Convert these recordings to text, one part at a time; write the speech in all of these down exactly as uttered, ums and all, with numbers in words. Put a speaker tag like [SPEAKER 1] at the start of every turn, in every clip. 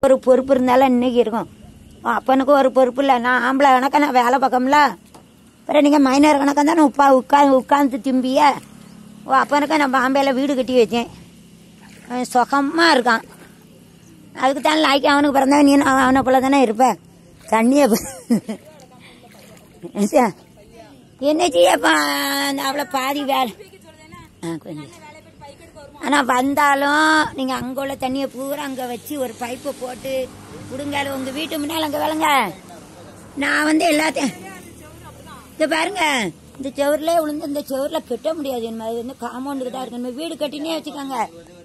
[SPEAKER 1] ஒரு பொறுப்பு இருந்தாலும் இன்னைக்கு இருக்கும். அப்பனுக்கு ஒரு பொறுப்பு இல்லை. நான் ஆம்பளை கணக்கா நான் வேலை பார்க்கம்ல. அப்புறம் நீங்கள் மைனர் கணக்காக தானே உப்பா உட்காந்து உட்காந்து திம்பிய. ஓ அப்பனுக்கு நான் பாம்பேயில் வீடு கட்டி வச்சேன். சுகமாக இருக்கான். அதுக்கு தான் லாய்க்கு அவனுக்கு பிறந்தா நீ அவனை போல தானே இருப்பேன். தண்ணியை என்ன செய்யப்பா அவ்வளோ பாதி வேலை. ஆ கொஞ்சம் ஆனால் வந்தாலும் நீங்கள் அங்கே உள்ள தண்ணியை பூரா அங்கே வச்சு ஒரு பைப்பை போட்டு விடுங்கால உங்கள் வீட்டு முன்னால் அங்கே வேலைங்க. நான் வந்து எல்லாத்தையும் இந்த பாருங்க இந்த செவர்லேயே விழுந்து இந்த செவரில் கட்ட முடியாது. என்ன அது வந்து காம்பவுண்டுக்கு தான் இருக்கு. நம்ம வீடு கட்டினே வச்சுக்கோங்க.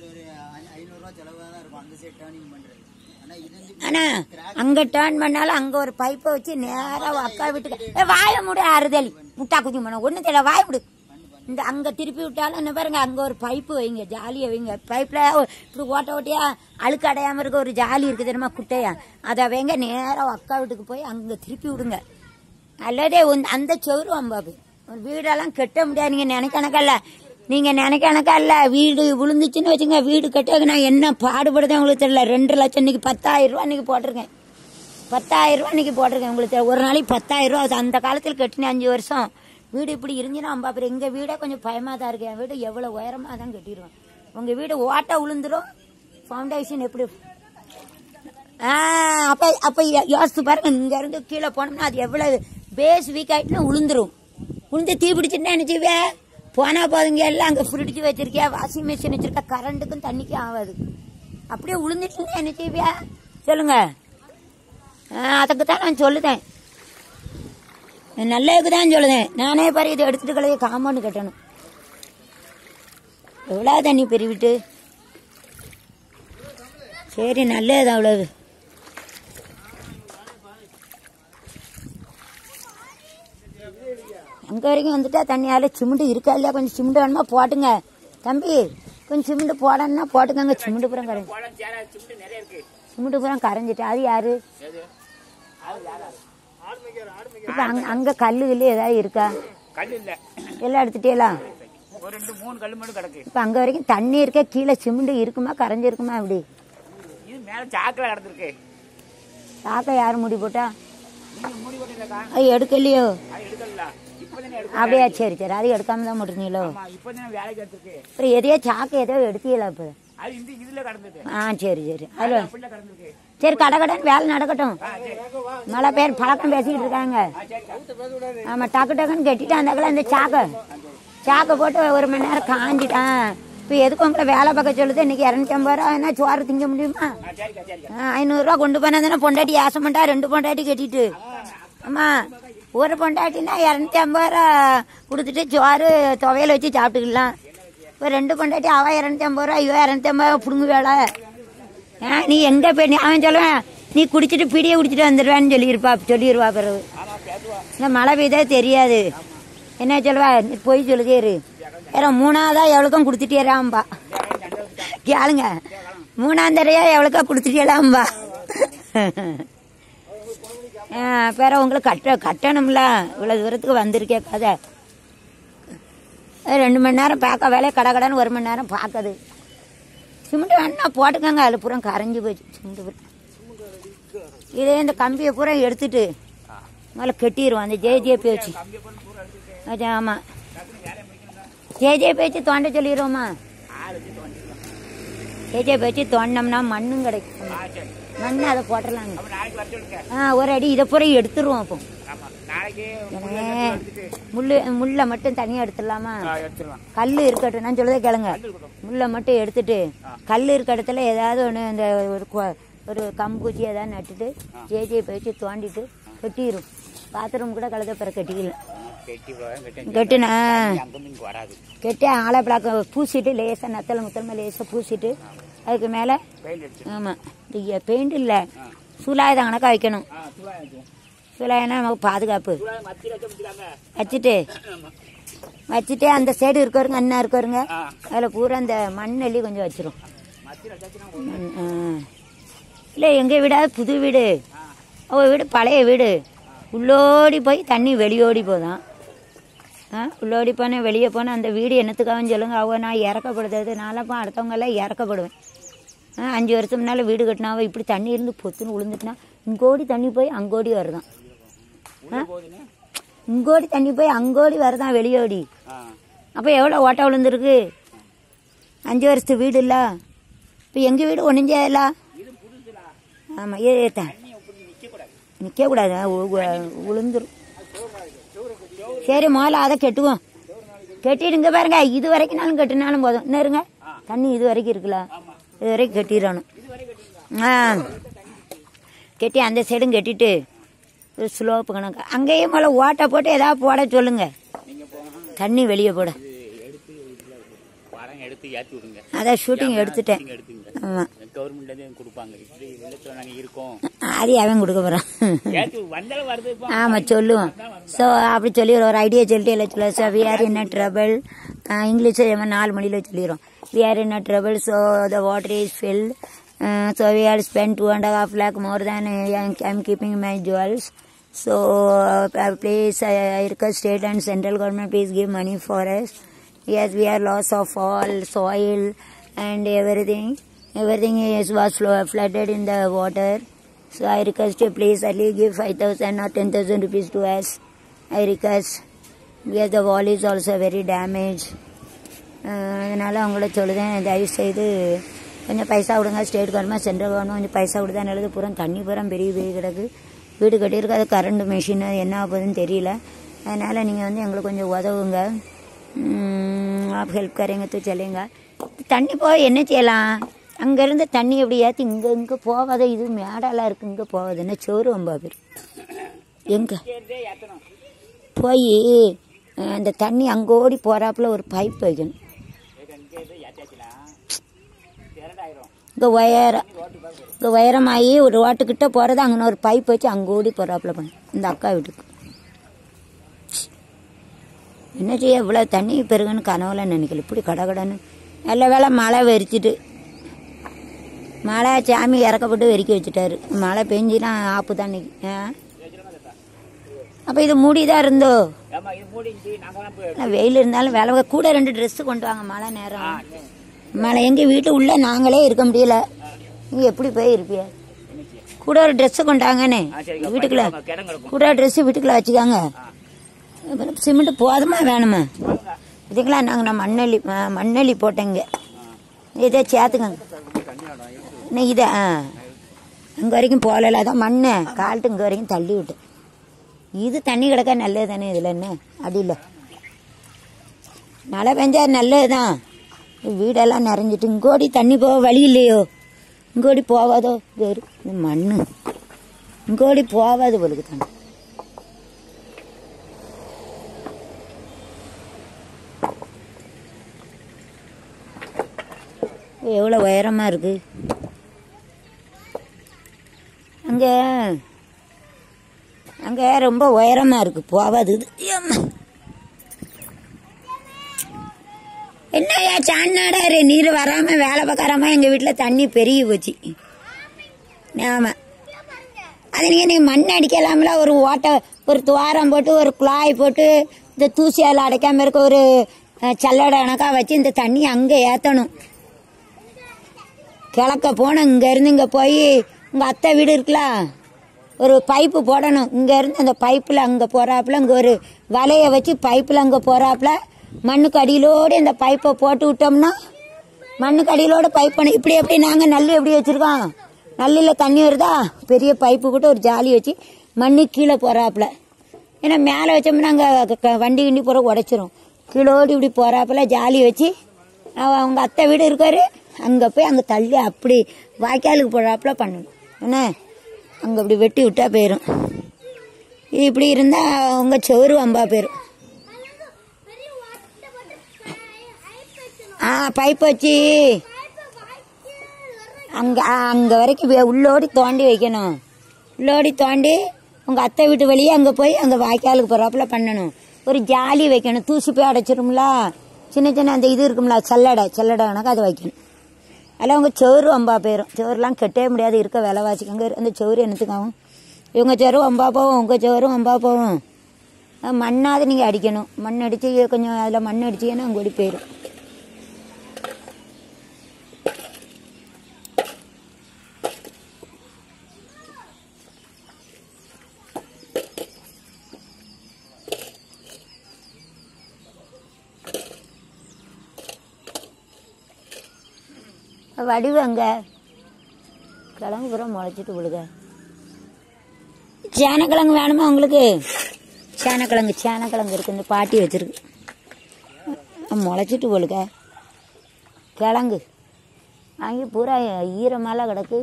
[SPEAKER 1] ஆனா அங்க டேர்ன் பண்ணாலும் அங்க ஒரு பைப்பை வச்சு நேரம் அக்கா வீட்டுக்கு வாய முடி அறுதலி முட்டா குத்தி பண்ண ஒண்ணு தெரியல வாய முடு. இந்த அங்க திருப்பி விட்டாலும் என்ன பாருங்க அங்க ஒரு பைப்பு வைங்க ஜாலியை வைங்க. பைப்ல இப்படி ஓட்ட ஓட்டியா அழுக்கு அடையாம இருக்க ஒரு ஜாலி இருக்கு தெரியுமா குட்டையா அதை வைங்க. நேரம் அக்கா வீட்டுக்கு போய் அங்க திருப்பி விடுங்க. அல்லதே அந்த செவரு அம்பாபு வீடெல்லாம் கட்ட முடியாது. நீங்க நினைக்கணக்கல்ல நீங்க நினைக்கணக்கல்ல வீடு விழுந்துச்சுன்னு வச்சுங்க. வீடு கட்டுறதுக்கு நான் என்ன பாடுபடுதேன் உங்களுக்கு தெரியல. ரெண்டு லட்சம் இன்னைக்கு பத்தாயிரம் ரூபா இன்னைக்கு போட்டிருக்கேன். பத்தாயிரம் ரூபா இன்னைக்கு போட்டிருக்கேன் உங்களுக்கு தெரியல. ஒரு நாளைக்கு பத்தாயிரம் ரூபா. அந்த காலத்தில் கட்டினேன் அஞ்சு வருஷம். வீடு இப்படி இருந்துச்சுன்னா அம்பா அப்புறம் எங்க வீடே கொஞ்சம் பயமா தான் இருக்கு. என் வீடு எவ்வளவு உயரமா தான் கட்டிடுவேன். உங்க வீடு ஓட்ட விழுந்துரும். ஃபவுண்டேஷன் எப்படி ஆஹ் அப்ப அப்ப யோசித்து பாருங்க. இங்க இருந்து கீழே போனோம்னா அது எவ்வளவு பேஸ் வீக் ஆயிட்டுன்னா விழுந்துரும். விழுந்து தீ பிடிச்சிட்டுனா என்ன செய்வே போனா போதுங்க. எல்லாம் அங்க ஃப்ரிட்ஜ் வச்சிருக்கியா வாஷிங் மிஷின் வச்சிருக்கா கரண்ட்டுக்கும் தண்ணிக்கும் ஆகாது. அப்படியே விழுந்துட்டுன்னா என்ன செய்வியா சொல்லுங்க. அதுக்கு தான் நான் சொல்லுதேன். நல்லதுக்கு தான் சொல்லுதேன். நானே பாரு இதை எடுத்துட்டு கலைய காம்பவுண்டு கட்டணும். எவ்வளோ தண்ணி பெருவிட்டு சரி நல்லது அவ்வளவு. அங்கே வரைக்கும் வந்துட்டா தண்ணியால் சிமெண்ட் இருக்கா இல்லையா கொஞ்சம் சிமெண்ட் வேணுமா போட்டுங்க தம்பி. கொஞ்சம் சிமெண்ட் போடணும்னா போட்டுக்கோங்க. சிமெண்ட் பூரா கரைஞ்சி சிமெண்ட் பூரா கரைஞ்சிட்டு அது யாரு இப்போ அங்கே அங்கே கல்லு கல்லு ஏதாவது இருக்கா எல்லாம் எடுத்துட்டேலாம். இப்போ அங்கே வரைக்கும் தண்ணி இருக்க கீழே சிமெண்ட் இருக்குமா கரைஞ்சி இருக்குமா அப்படி சாக்கை யாரும் முடி போட்டா அது எடுக்கலையோ அப்படியா சரி சரி அது எடுக்காம தான் முடிஞ்சீங்களோ. அப்புறம் எதையோ சாக்கை எதையோ எடுத்தீங்களா இப்போ. ஆ சரி சரி அது சரி கடை கடைன்னு வேலை நடக்கட்டும். மழை பேர் பழக்கம் பேசிக்கிட்டு இருக்காங்க. ஆமா டக்கு டக்குன்னு கட்டிட்டு அந்த இந்த சாக்கை சாக்கை போட்டு ஒரு மணி நேரம் காஞ்சிட்டான். இப்போ எதுக்கு உங்களை வேலை பார்க்க சொல்லுது. இன்னைக்கு இரநூத்தி ஐம்பது ரூபா என்ன சோறு திங்க முடியுமா. ஐநூறுரூவா கொண்டு போனா தானே பொண்டாட்டி ஆசைப்பட்டா ரெண்டு பொண்டாட்டி கட்டிட்டு. ஆமா ஒரு பொண்டாட்டினா இரநூத்தி ஐம்பது ரூபா கொடுத்துட்டு சோறு துவையல் வச்சு சாப்பிட்டுக்கலாம். இப்போ ரெண்டு பொண்டாட்டி அவன் இரநூத்தி ஐம்பது ரூபா ஐயோ இரநூத்தி ஐம்பது ரூபா பிடுங்கு வேலை. ஆ நீ எங்கே போய் அவன் சொல்லுவேன் நீ குடிச்சிட்டு பிடியை குடிச்சிட்டு வந்துடுவேன்னு சொல்லியிருப்பா சொல்லிடுவா. பிறகு இந்த மழை பெய்தா தெரியாது என்ன சொல்லுவா போய் சொல்லுதே இரு. வேற மூணாவதா எவ்வளோக்கும் கொடுத்துட்டேராம்பா கேளுங்க. மூணாம் தரையா எவ்வளோக்கா கொடுத்துட்டேலாம்பா. வேற உங்களுக்கு கட்ட கட்டணும்ல இவ்வளோ தூரத்துக்கு வந்திருக்கே கதை. ரெண்டு மணி நேரம் பார்க்க வேலையை கடை கடைன்னு ஒரு மணி நேரம் பார்க்குது. சிமெண்ட் வேணா போட்டுக்கோங்க. அதில் பூரா கரைஞ்சி போச்சு சிமெண்ட் பூரா. இதே இந்த கம்பியை பூரா எடுத்துட்டு முதல்ல கட்டிடுவோம் அந்த ஜேஜேபி வச்சு. ஆமாம் ஜேஜேபி வச்சு தோண்ட சொல்லிடுவோமா. ஜேஜேபி வச்சு தோண்டினோம்னா மண்ணும் கிடைக்கும். மண்ணு அதை போட்டுடலாங்க. ஆ ஒரு அடி இதை பூரா எடுத்துருவோம். அப்போ முள்ளு முள்ள மட்டும் தனியாக எடுத்துடலாமா. கல் இருக்கட்டும் நான் சொல்லதே கேளுங்க. முள்ள மட்டும் எடுத்துட்டு கல் இருக்க இடத்துல ஏதாவது ஒன்று இந்த ஒரு ஒரு கம்பூச்சி ஏதாவது நட்டுட்டு ஜேஜியை வச்சு தோண்டிட்டு கட்டிடும். பாத்ரூம் கூட கழுத பிற கட்டிக்கலாம். கட்டுனா கட்டி ஆலை பிளாக் பூசிட்டு லேசாக நத்தலை முத்தலமாக லேசாக பூசிட்டு அதுக்கு மேலே ஆமாம் பெயிண்ட் இல்லை சூலாயுதம் கணக்காக வைக்கணும். சூலாயனா நமக்கு பாதுகாப்பு வச்சுட்டு வச்சுட்டு அந்த சைடு இருக்கவருங்க அண்ணா இருக்கவருங்க அதில் பூரா அந்த மண் அள்ளி கொஞ்சம் வச்சிரும். இல்லை எங்கள் வீடாவது புது வீடு அவள் வீடு பழைய வீடு. உள்ளோடி போய் தண்ணி வெளியோடி போதான். ஆ உள்ளோடி போனேன் வெளியே போனேன் அந்த வீடு என்னத்துக்காகன்னு சொல்லுங்க. அவங்க நான் இறக்கப்படுறது நான்லாம் அடுத்தவங்கெல்லாம் இறக்கப்படுவேன். அஞ்சு வருஷம் முன்னால் வீடு கட்டினாவோ இப்படி தண்ணி இருந்து பொத்துன்னு விழுந்துட்டுனா இங்கோடி தண்ணி போய் அங்கோடி வருதான். இங்கோடி தண்ணி போய் அங்கோடி வருதான் வெளியோடி. அப்போ எவ்வளோ ஓட்டை விழுந்துருக்கு. அஞ்சு வருஷத்து வீடு இல்லை. இப்போ எங்கள் வீடு ஒன்றும் செய்யல. ஆமாம் ஏ நிற்கக்கூடாது விழுந்துரும். சரி முதல்ல அதை கெட்டுவோம். கெட்டிடுங்க பாருங்க. இது வரைக்கும்னாலும் கெட்டினாலும் போதும். இன்னும் இருங்க தண்ணி இது வரைக்கும் இருக்குல்ல, இது வரைக்கும் கெட்டிடணும். ஆ கெட்டி அந்த சைடும் கெட்டிட்டு ஸ்லோப்பு கணக்கு அங்கேயும் போல ஓட்டை போட்டு ஏதாவது போட சொல்லுங்க. தண்ணி வெளியே போட. அதான் ஷூட்டிங் எடுத்துட்டேன். ஆமாம் அது அவன் கொடுக்க போகிறான். ஆமாம் சொல்லுவோம். ஸோ அப்படி சொல்லி ஒரு ஐடியா சொல்லிட்டு இல்லை சொல்ல. So we are in a trouble. English நாலு மணியில் சொல்லிடுறோம். We are in a trouble. So the water is filled. So we are spend two and half lakh more than I am keeping my jewels. So uh, please I, I request state and central government please give money for us. Yes, we are loss of all soil and everything. Everything is was flooded in the water. So I request you please at least give five thousand or ten thousand rupees to us. I request. Yes, the wall is also very damaged. அதனால் அவங்கள சொல்லுதேன் தயவு செய்து கொஞ்சம் பைசா விடுங்க. State government central government கொஞ்சம் பைசா விடுதான் நல்லது. பூரா தண்ணி பூரா பெரிய பெரிய கிடக்கு. வீடு கட்டியிருக்கு. அது கரண்ட் மிஷின் என்ன ஆகுதுன்னு தெரியல. அதனால் நீங்கள் வந்து எங்களுக்கு கொஞ்சம் உதவுங்க. ஹெல்ப் கரைங்க தூ சொல்லுங்க. தண்ணி போய் என்ன செய்யலாம். அங்கேருந்து தண்ணி எப்படி ஏற்றி இங்கே இங்கே போகாத. இது மேடெல்லாம் இருக்குது. இங்கே போகாது என்ன சோறு வம்பா பேர். எங்கே போய் அந்த தண்ணி அங்கே ஓடி போகிறாப்புல ஒரு பைப் வைக்கணும். இங்கே உயரம் இங்கே உயரமாகி ஒரு ரோட்டுக்கிட்ட போகிறது. அங்கே ஒரு பைப் வச்சு அங்கே ஓடி போகிறாப்புல பண்ண இந்த அக்கா வீட்டுக்கு. என்ன செய்ய இவ்வளோ தண்ணி பெருகுன்னு கனவுல நினைக்கல. இப்படி கடை கடைன்னு நல்ல வேலை மழை வெறிச்சிட்டு மழை சாமி இறக்கப்பட்டு வெறிக்க வச்சுட்டாரு. மழை பெஞ்சினா ஆப்பு தண்ணிக்கு. அப்போ இது மூடிதான் இருந்தோ. வெயில் இருந்தாலும் வேலை கூட ரெண்டு ட்ரெஸ்ஸு கொண்டு வாங்க. மழை நேரம் மழை எங்கள் வீட்டு உள்ள நாங்களே இருக்க முடியல. நீங்கள் எப்படி போய் இருப்பிய. கூட ஒரு ட்ரெஸ்ஸு கொண்டாங்கண்ணே வீட்டுக்குள்ள. கூட ட்ரெஸ்ஸு வீட்டுக்குள்ள வச்சுக்காங்க. சிமெண்ட் போதுமா வேணுமா இதுங்களா. நாங்கள் நான் மண்ணள்ளி மண்ணள்ளி போட்டேங்க. இதே சேர்த்துக்கங்க. இன்னும் இதை ஆ அங்கே வரைக்கும் போகல. அதான் மண்ணை கால்ட்டு இங்கே வரைக்கும் தள்ளி விட்டேன். இது தண்ணி கிடக்க நல்லது தானே. இதில் என்ன அடியில் மழை பெஞ்சா நல்லது தான். வீடெல்லாம் நிறைஞ்சிட்டு இங்கோடி தண்ணி போக வழி இல்லையோ. இங்கோடி போகாதோ வேறு மண்ணு. இங்கோடி போகாது பொழுது தண்ணி. எவ்வளோ உயரமாக இருக்குது. அங்கே அங்கே ரொம்ப உயரமாக இருக்குது. போகாது இது. என்னையா சாண்டாரு நீர் வராமல் வேலை பார்க்கறாம எங்கள் வீட்டில் தண்ணி பெருகி போச்சு. ஆமாம் அது நீங்கள் நீங்கள் மண் அடிக்கலாம்ல. ஒரு ஓட்டை ஒரு துவாரம் போட்டு ஒரு குழாய் போட்டு இந்த தூசியால் அடைக்காமல் இருக்க ஒரு சல்லடை கணக்காக வச்சு இந்த தண்ணி அங்கே ஏற்றணும். கிழக்க போனோம். இங்கேருந்து இங்கே போய் உங்கள் அத்தை வீடு இருக்குல்ல ஒரு பைப்பு போடணும். இங்கேருந்து அந்த பைப்பில் அங்கே போகிறாப்புல இங்கே ஒரு வலையை வச்சு பைப்பில் அங்கே போகிறாப்புல மண்ணுக்கு அடியிலோடு இந்த பைப்பை போட்டு விட்டோம்னா மண்ணுக்கு அடியிலோடு பைப் பண்ண. இப்படி எப்படி நாங்கள் நல்லி எப்படி வச்சுருக்கோம். நல்லில் தண்ணி வருதா பெரிய பைப்பு கூட ஒரு ஜாலி வச்சு மண்ணு கீழே போகிறாப்புல. ஏன்னா மேலே வச்சோம்னா அங்கே வண்டி கிண்டி போகிற உடைச்சிரும். கீழோடு இப்படி போகிறாப்புல ஜாலி வச்சு அவங்க அத்தை வீடு இருக்காரு. அங்கே போய் அங்கே தள்ளி அப்படி வாய்க்காலுக்கு போகிறாப்புல பண்ணணும். என்ன அங்கே இப்படி வெட்டி விட்டா போயிடும். இது இப்படி இருந்தால் உங்கள் சோறு வம்பா போயிடும். ஆ பைப் வச்சு அங்கே அங்கே வரைக்கும் உள்ளோடி தோண்டி வைக்கணும். உள்ளோடி தோண்டி உங்கள் அத்தை வீட்டு வழியே அங்கே போய் அங்கே வாய்க்காலுக்கு போகிறாப்புல பண்ணணும். ஒரு ஜாலி வைக்கணும். தூசி போய் அடைச்சிரும்ல. சின்ன சின்ன அந்த இது இருக்கும்ல சல்லடை சல்லடை கணக்கு அதை வைக்கணும். அதில் அவங்க சோறு வம்பா போயிடும். சோறுலாம் கெட்டவே முடியாது. இருக்க விலைவாசிக்கங்க அந்த சோறு என்னத்துக்காகும். இவங்க சோறும் வம்பா போகும். உங்கள் சோறும் வம்பா போகும். மண்ணாவது நீங்கள் அடிக்கணும். மண் அடித்து கொஞ்சம் அதில் மண் அடிச்சிங்கன்னா அங்கே ஓடி போயிடும். வடிவங்க கிழங்கு பூரா முளைச்சிட்டு விழுக. சேனக்கிழங்கு வேணுமா உங்களுக்கு? சேனக்கிழங்கு சேனக்கிழங்கு இருக்கு, இந்த பாட்டி வச்சிருக்கு. முளைச்சிட்டு விழுக கிழங்கு அங்கே பூரா ஈரமாலாம் கிடக்கு.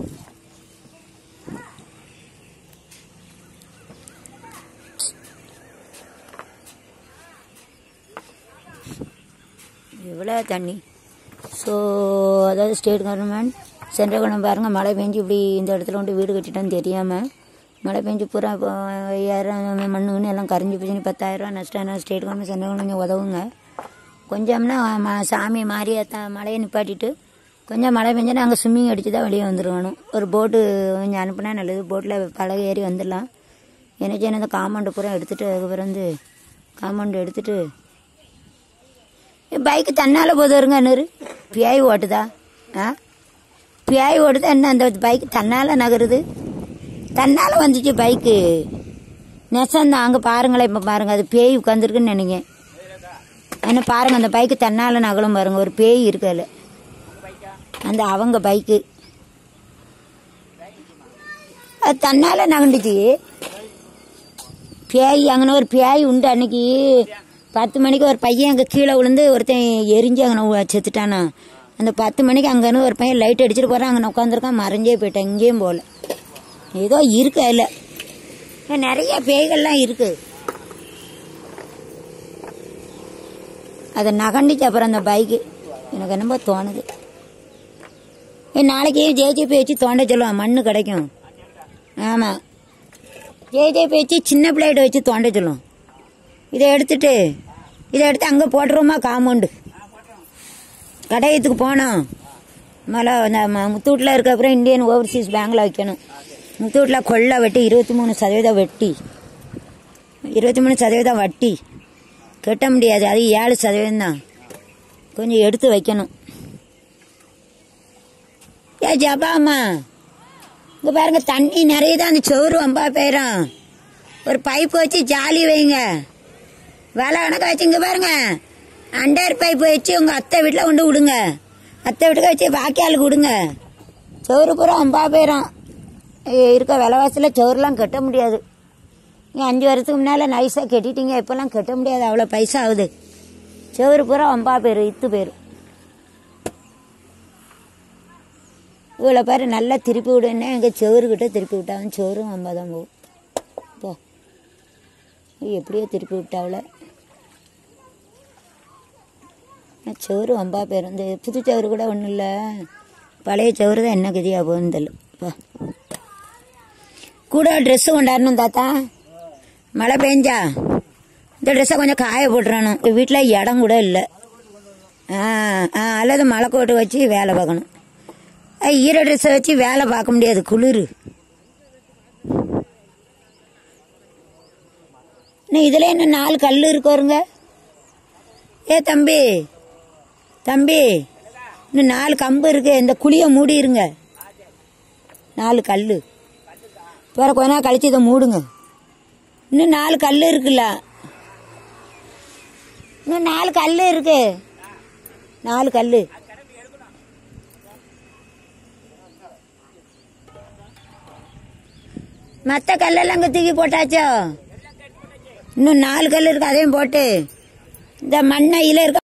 [SPEAKER 1] எவ்வளோ தண்ணி. ஸோ அதாவது ஸ்டேட் கவர்மெண்ட் சென்ட்ரல் கவர்மெண்ட் பாருங்கள், மழை பெஞ்சு இப்படி இந்த இடத்துல கொண்டு வீடு கட்டிட்டோன்னு தெரியாமல் மழை பெஞ்சு பூரா இப்போ ஐயாயிரம் மண்ணுன்னு எல்லாம் கரைஞ்சி போச்சுன்னு பத்தாயிரரூவா நஷ்டம். ஸ்டேட் கவர்மெண்ட் சென்ட்ரல் கவர்மெண்ட் கொஞ்சம் உதவுங்க. கொஞ்சம்னா சாமி மாதிரியே த மழையை நிப்பாட்டிட்டு கொஞ்சம் மழை பெஞ்சால் நாங்கள் ஸ்விம்மிங் அடித்து தான் வெளியே வந்துருக்கணும். ஒரு போட்டு கொஞ்சம் அனுப்புனா நல்லது. போட்டில் பழக ஏறி வந்துடலாம். எனக்கு என்ன இந்த காம்பவுண்டு பூரா எடுத்துகிட்டு அதுக்கப்புறம் வந்து காம்பவுண்டு எடுத்துகிட்டு பைக்கு தன்னால் போதுருங்க. இன்னொரு பியாய் ஓட்டுதா? ஆ பியாய் ஓட்டுதா என்ன? அந்த பைக்கு தன்னால் நகருது, தன்னால் வந்துச்சு பைக்கு. நெசந்தான் அங்கே பாருங்களேன். இப்போ பாருங்கள், அது பேய் உட்காந்துருக்குன்னு நினைங்க. என்ன பாருங்கள், அந்த பைக்கு தன்னால் நகலும் பாருங்கள். ஒரு பேய் இருக்கு அதில். அந்த அவங்க பைக்கு அது தன்னால் நகண்டுச்சு. பேய் அங்கே ஒரு பேய் உண்டு. அன்னைக்கு பத்து மணிக்கு ஒரு பையன் அங்கே கீழே விழுந்து ஒருத்தன் எரிஞ்சு அங்கே செத்துட்டானா. அந்த பத்து மணிக்கு அங்கேன்னு ஒரு பையன் லைட் அடிச்சுட்டு போகிறான். அங்கே உட்காந்துருக்கான், மறைஞ்சே போயிட்டான். இங்கேயும் போகல. ஏதோ இருக்கு அதில், நிறைய பேய்கள்லாம் இருக்கு. அதை நகண்டிச்சு அப்புறம் அந்த பைக்கு. எனக்கு என்னமோ தோணுது, நாளைக்கு ஜேஜேபி வச்சு தோண்ட சொல்லுவான், மண்ணு கிடைக்கும். ஆமாம், ஜேஜேபி வச்சு சின்ன பிள்ளைகிட்ட வச்சு தோண்ட சொல்லுவோம். இதை எடுத்துட்டு இதை எடுத்து அங்கே போட்டுருவோமா காம்பவுண்டு. கடையத்துக்கு போனோம். மழை அந்த முத்தூட்டில் இருக்க அப்புறம் இந்தியன் ஓவர்சீஸ் பேங்கில் வைக்கணும். முத்தூட்டில் கொள்ளை வெட்டி இருபத்தி மூணு சதவீதம் வெட்டி இருபத்தி மூணு சதவீதம் வட்டி கட்ட முடியாது. அது ஏழு சதவீதம் தான். கொஞ்சம் எடுத்து வைக்கணும். ஏ ஜபாமா, இங்கே பாருங்க, தண்ணி நிறைய தான். அந்த சோறு வம்பா போயிடும். ஒரு பைப்பு வச்சு ஜாலி வைங்க. வேலை கணக்க வச்சு இங்கே பாருங்க, அண்டர் பைப்பு வச்சு உங்கள் அத்தை வீட்டில் கொண்டு விடுங்க. அத்தை வீட்டுக்கு வச்சு பாக்கி ஆளுக்கு விடுங்க. சோறு பூரா வம்பா போயிடும். இருக்க விலைவாசியில் சோறுலாம் கட்ட முடியாது. நீங்கள் அஞ்சு வருஷத்துக்கு முன்னால் நைஸாக கட்டிட்டீங்க, இப்போல்லாம் கட்ட முடியாது. அவ்வளோ பைசா ஆகுது. சோறு பூரா வம்பா போயிடும், இத்து போயிடும். இவ்வளோ பேர் நல்லா திருப்பி விடுன்னா எங்கள் சோறுக்கிட்ட திருப்பி விட்டாங்க. சோறும் வம்பா தான் போகும். போ, எப்படியோ திருப்பி விட்டாவில் சோறு வம்பா போயிடும். இந்த புது சோறு கூட ஒன்றும் இல்லை, பழைய சோறு தான் என்ன கதியாக போகுதுன்னு தெரியல. கூட ட்ரெஸ்ஸு கொண்டாடணும் தாத்தா. மழை பெஞ்சா இந்த ட்ரெஸ்ஸை கொஞ்சம் காய போட்டுறணும். வீட்டில் இடம் கூட இல்லை. ஆ ஆ அல்லது மழை கோட்டு வச்சு வேலை பார்க்கணும். ஈர ட்ரெஸ்ஸை வச்சு வேலை பார்க்க முடியாது, குளிர். இன்னும் இதில் இன்னும் நாலு கல் இருக்கோருங்க. ஏ தம்பி தம்பி இன்னும் நாலு கம்பு இருக்கு. இந்த குழியை மூடி இருங்க. நாலு கல் வேற கொஞ்ச நாள் கழிச்சு இதை மூடுங்க. இன்னும் நாலு கல் இருக்குல்ல, இன்னும் நாலு கல் இருக்கு. நாலு கல் மற்ற கல்லெல்லாம் அங்கே தூக்கி போட்டாச்சோ. இன்னும் நாலு கல் இருக்கு, அதையும் போட்டு இந்த மண்ணையில இருக்க